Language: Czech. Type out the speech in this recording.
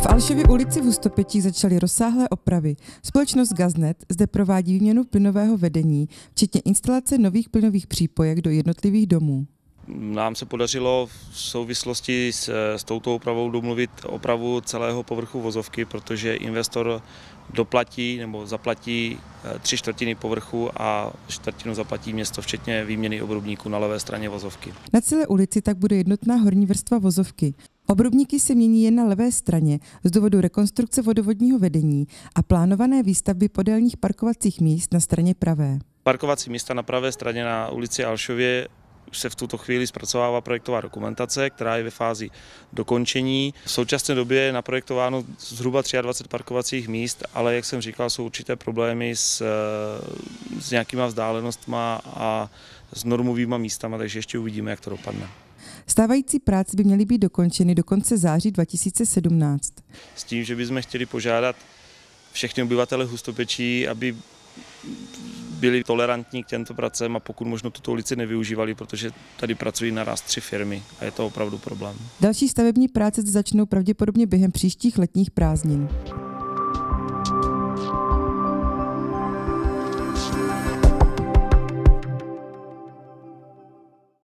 Alšově ulici v Hustopečích začaly rozsáhlé opravy. Společnost Gaznet zde provádí výměnu plynového vedení, včetně instalace nových plynových přípojek do jednotlivých domů. Nám se podařilo v souvislosti s touto opravou domluvit opravu celého povrchu vozovky, protože investor doplatí nebo zaplatí 3/4 povrchu a 1/4 zaplatí město, včetně výměny obrubníků na levé straně vozovky. Na celé ulici tak bude jednotná horní vrstva vozovky. Obrubníky se mění jen na levé straně z důvodu rekonstrukce vodovodního vedení a plánované výstavby podélných parkovacích míst na straně pravé. Parkovací místa na pravé straně na ulici Alšově už se v tuto chvíli zpracovává projektová dokumentace, která je ve fázi dokončení. V současné době je naprojektováno zhruba 23 parkovacích míst, ale jak jsem říkal, jsou určité problémy s nějakýma vzdálenostma a s normovýma místama, takže ještě uvidíme, jak to dopadne. Stávající práce by měly být dokončeny do konce září 2017. S tím, že bychom chtěli požádat všechny obyvatele Hustopečí, aby byli tolerantní k těmto pracem a pokud možno tuto ulici nevyužívali, protože tady pracují naraz 3 firmy a je to opravdu problém. Další stavební práce začnou pravděpodobně během příštích letních prázdnin.